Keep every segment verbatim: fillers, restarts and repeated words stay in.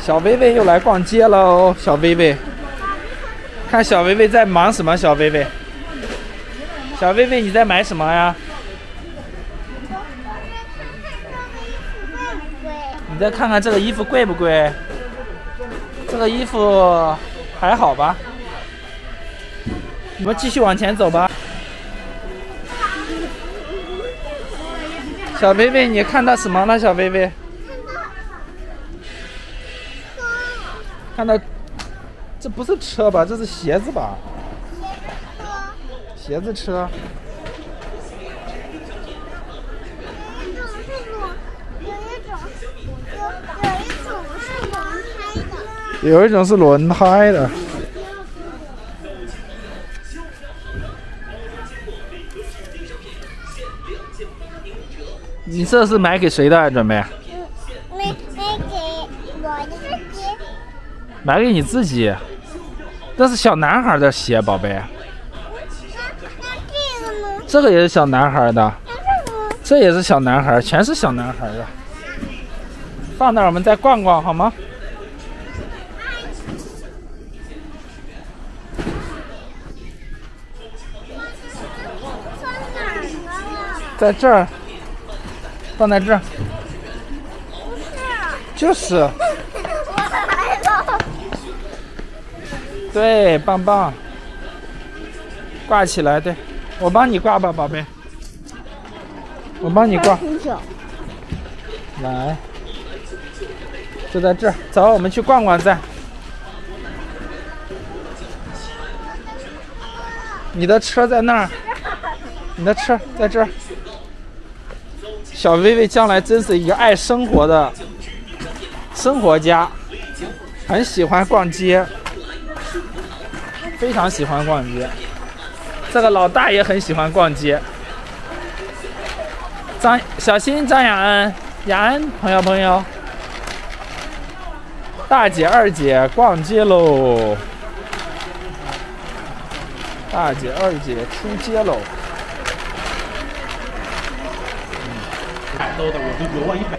小薇薇又来逛街喽，小薇薇，看小薇薇在忙什么？小薇薇，小薇薇你在买什么呀？你再看看这个衣服贵不贵？这个衣服还好吧？我们继续往前走吧。小薇薇，你看到什么了？小薇薇，看到，这不是车吧？这是鞋子吧？鞋子车。有一种是轮胎的。你这是买给谁的？准备？ 买买给我自己。 买给你自己？这是小男孩的鞋，宝贝。 那这个呢？ 这个也是小男孩的。这也是小男孩，全是小男孩的。放那儿，我们再逛逛好吗？在这儿，放在这儿。 不是。 就是。 我来了。 对，棒棒。挂起来，对，我帮你挂吧，宝贝。我帮你挂。来，就在这儿。走，我们去逛逛再。你的车在那儿。你的车在这儿。小薇薇将来真是一个爱生活的生活家，很喜欢逛街，非常喜欢逛街。这个老大也很喜欢逛街。张小心张雅恩，雅恩朋友朋友，大姐二姐逛街喽！大姐二姐出街喽！ 都的我都有啊一百。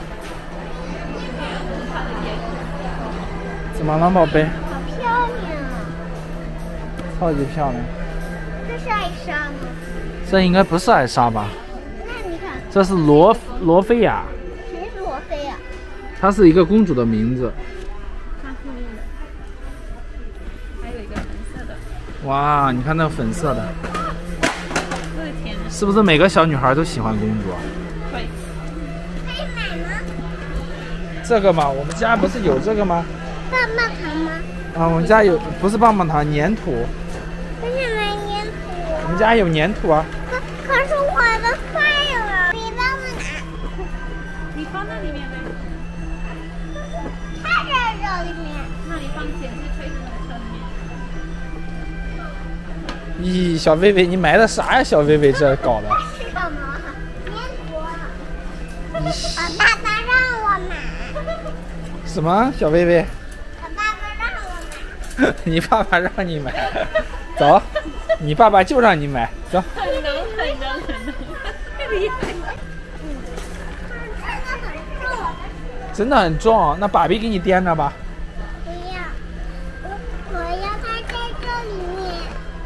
怎么了，宝贝？ 好漂亮啊！ 超级漂亮。 这是艾莎吗？ 这应该不是艾莎吧？ 那你看， 这是罗罗菲亚。 谁是罗菲亚？ 她是一个公主的名字。 它后面的还有一个粉色的。 哇，你看那个粉色的， 这是甜的。 是不是每个小女孩都喜欢公主啊？ 对。 可以买吗？ 这个嘛，我们家不是有这个吗？ 棒棒糖吗？ 啊，我们家有，不是棒棒糖，粘土。 我想买粘土。 我们家有粘土啊。 可可是我的坏了，你帮我拿。 你放那里面呗。 它在这里面。 那你放剪子推着那个车里面。 咦，小薇薇，你买的啥呀？小薇薇这搞的。 是什么？粘土。 咦， 我爸爸让我买。 什么？小薇薇？ 我爸爸让我买。 你爸爸让你买，走，你爸爸就让你买，走。 很能，很能，很能，太厉害了。 真的很重。 真的很重，那爸比给你掂着吧。 不要，我我要它在这里面。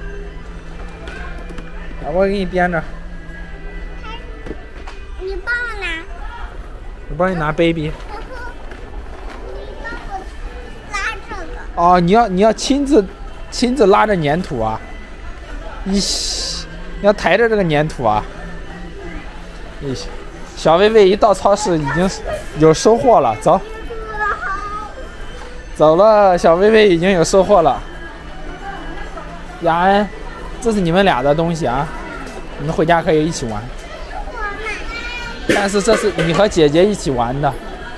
啊，我给你掂着， 它，你帮我拿。 我帮你拿 baby。 然后你帮我拉这个。 哦，你要你要亲自亲自拉着粘土啊？咦，你要抬着这个粘土啊？咦，小薇薇一到超市已经有收获了，走，走了，小薇薇已经有收获了。雅恩，这是你们俩的东西啊，你们回家可以一起玩。但是这是你和姐姐一起玩的。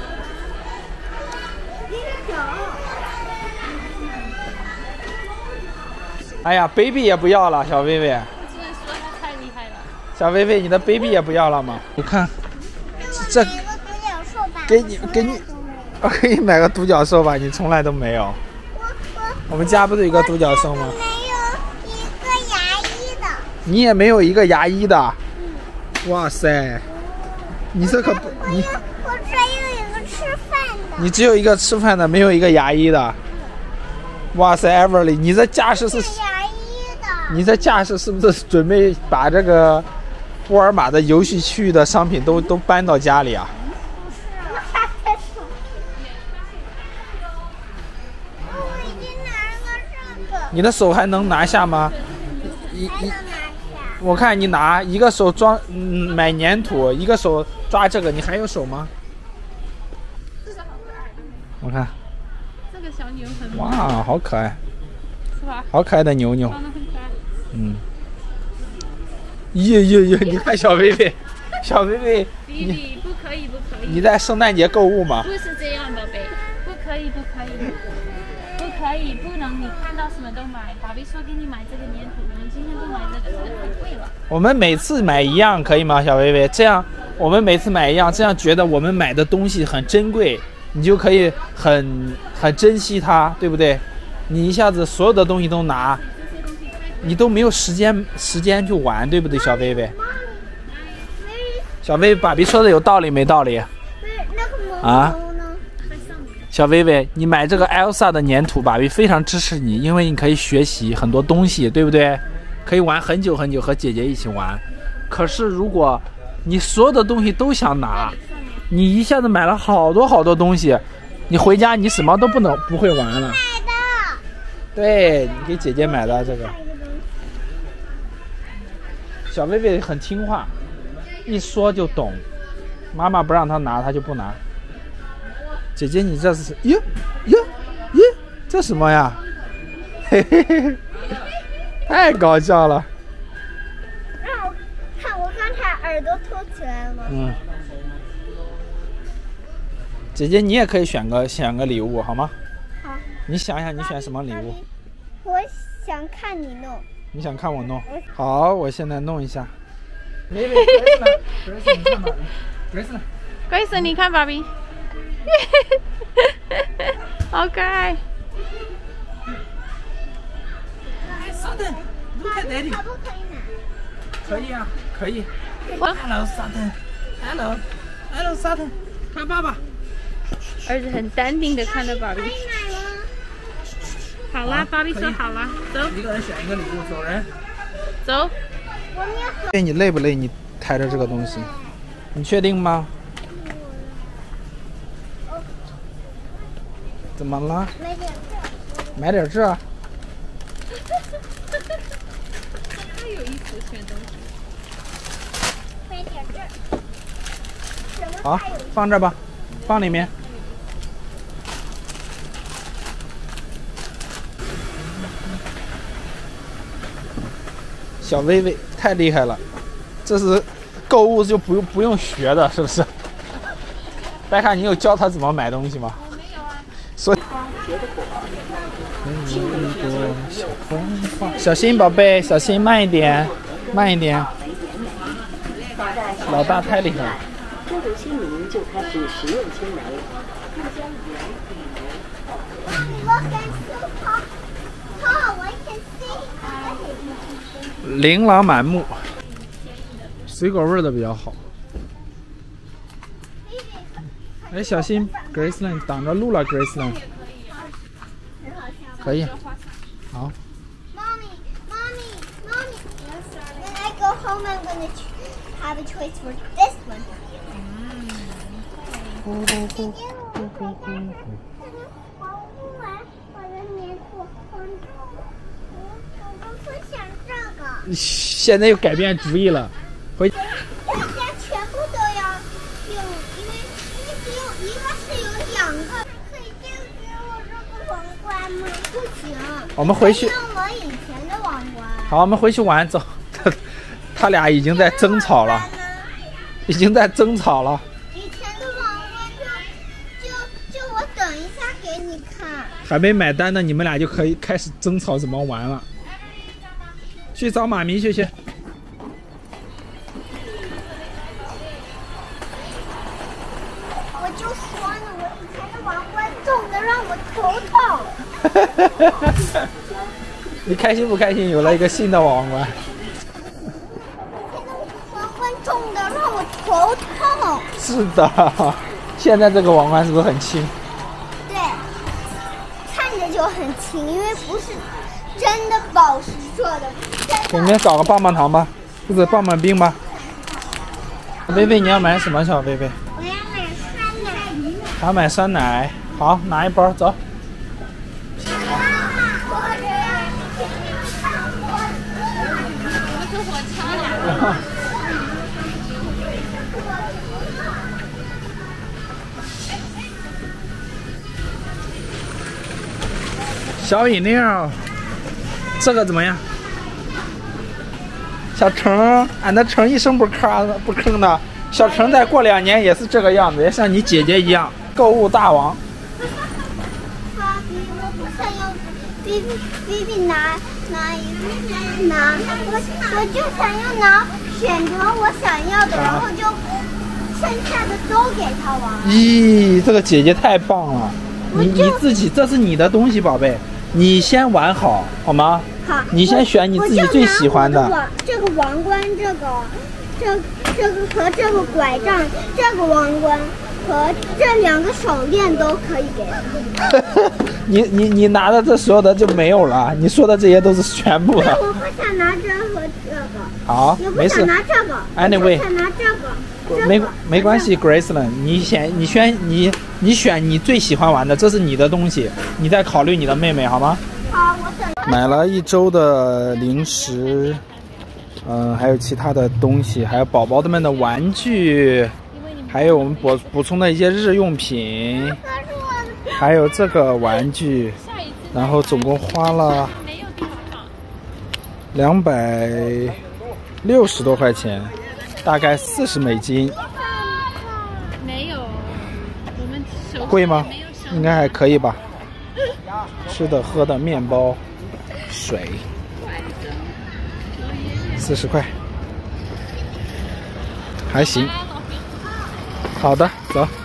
哎呀 ，baby 也不要了，小薇薇。 只能说他太厉害了。 小薇薇，你的 baby 也不要了吗？我看，这给我独角兽吧。 给你给你，我给你买个独角兽吧，你从来都没有。 我我我们家不是有一个独角兽吗？ 没有一个牙医的。 你也没有一个牙医的。哇塞，你这可不你。 我只有一个吃饭的。 你只有一个吃饭的，没有一个牙医的。哇塞 ，Everly， 你这架势是？ 牙医的。 你这架势是不是准备把这个沃尔玛的游戏区域的商品都都搬到家里啊？ 不是，我还在手。我已经拿了这个。 你的手还能拿下吗？一一， 还能拿下。 我看你拿一个手装嗯买粘土，一个手抓这个，你还有手吗？我看。 这个小牛很哇，好可爱， 是吧？ 好可爱的牛牛。 装的很可爱。 嗯。耶耶耶！你看小薇薇，小薇薇， 弟弟不可以，不可以。 你在圣诞节购物吗？ 不是这样，宝贝，不可以，不可以，不可以，不能你看到什么都买。爸比说给你买这个粘土，你今天不买这个，这个太贵了。 我们每次买一样可以吗，小薇薇？这样我们每次买一样，这样觉得我们买的东西很珍贵，你就可以很很珍惜它，对不对？你一下子所有的东西都拿，你都没有时间时间去玩，对不对，小薇薇？小薇，爸比说的有道理没道理？啊？小薇薇，你买这个 Elsa 的粘土，爸比非常支持你，因为你可以学习很多东西，对不对？可以玩很久很久，和姐姐一起玩。可是如果你所有的东西都想拿，你一下子买了好多好多东西，你回家你什么都不能不会玩了。对，你给姐姐买的这个。小薇薇很听话，一说就懂，妈妈不让她拿，她就不拿。姐姐，你这是哟哟哟，这什么呀？嘿嘿嘿，太搞笑了。 让我看，我刚才耳朵凸起来了。 嗯。姐姐，你也可以选个选个礼物好吗？ 好。 你想想，你选什么礼物？ 我想看你弄。 你想看我弄？好，我现在弄一下。薇薇 ，Grace 呢 ？Grace 你看吧 ，Grace 呢 ？Grace， 你看爸比，好可爱。 Sutton， look at Daddy。 可不可以拿？ 可以啊，可以。Hello Sutton，Hello，Hello Sutton， 看爸爸。 儿子很淡定的看着爸比。 可以买吗？ 好啦，芭比说好啦，走。 一个人选一个礼物，走人。 走。 我们要。 哎，你累不累？你抬着这个东西，你确定吗？怎么了？ 买点这。 买点这。 太有意思，选东西。 买点这。 好，放这吧，放里面。小薇薇太厉害了，这是购物就不用不用学的，是不是？白卡，你有教他怎么买东西吗？ 我没有啊。 所以，小风花，小心宝贝，小心，慢一点，慢一点。老大太厉害了。 这种新民就开始使用青梅，不将原我很喜欢，好，我很喜欢。 琳琅满目，水果味的比较好。哎，小心 ，Graceland 挡着路了 ，Graceland。可以，好。 Mommy, mommy, mommy. When I go home, I'm gonna have a choice for this one. 姐姐，我回家，我不玩我的粘土，我我我不想这个。 现在又改变主意了，回。 大家全部都要用，因为因为只有一个是有两个。可以就给我这个王冠吗？不行。 我们回去。 用我以前的王冠。 好，我们回去玩，走。他俩已经在争吵了，已经在争吵了。 以前的王冠就就就我等一下给你看。 还没买单呢，你们俩就可以开始争吵怎么玩了。去找妈咪去去。 我就说呢，我以前的王冠重的让我头痛。 你开心不开心？有了一个新的王冠。 王冠重的让我头痛。 是的，现在这个王冠是不是很轻？ 着就很轻，因为不是真的宝石做的。 给你们找个棒棒糖吧，或者棒棒冰吧。薇薇，你要买什么？小薇薇？ 我要买酸奶。 还要买酸奶。好，拿一包走。 坐火车了。 小饮料，这个怎么样？小橙，俺的橙一声不吭不吭的。小橙再过两年也是这个样子，也像你姐姐一样，购物大王。 芭比，我不想要比比比比拿拿一个拿，我我就想要拿选择我想要的，然后就剩下的都给他玩。 咦，这个姐姐太棒了！你你自己，这是你的东西，宝贝，你先玩好，好吗？ 好， 你先选你自己最喜欢的。 的这个王冠，这个这这个和这个拐杖，这个王冠和这两个手链都可以给他。 你你你拿的这所有的就没有了，你说的这些都是全部的。 我不想拿这和这个。 好，没事。 我不想拿这个。 Anyway， 我想拿这个。 没没关系 ，Graceland， 你选你选你你选你最喜欢玩的，这是你的东西，你再考虑你的妹妹好吗？ 好，我想。 买了一周的零食，嗯、呃，还有其他的东西，还有宝宝们的玩具，还有我们补补充的一些日用品，还有这个玩具，然后总共花了两百六十多块钱，大概四十美金。 没有，我们手贵吗？应该还可以吧。吃的、喝的、面包、水，四十块，还行。好的，走。